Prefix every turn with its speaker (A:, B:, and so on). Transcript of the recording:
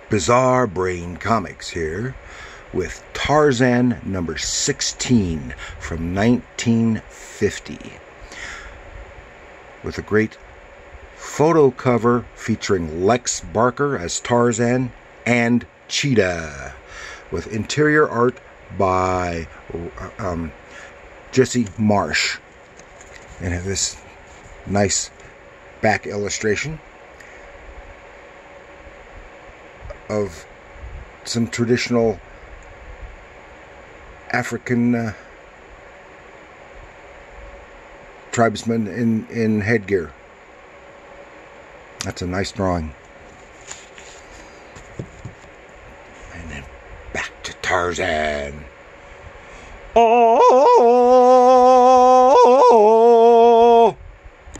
A: Bizarre Brain Comics here with Tarzan number 16 from 1950 with a great photo cover featuring Lex Barker as Tarzan and Cheetah with interior art by Jesse Marsh, and have this nice back illustration of some traditional African tribesmen in headgear. That's a nice drawing. And then back to Tarzan. Oh.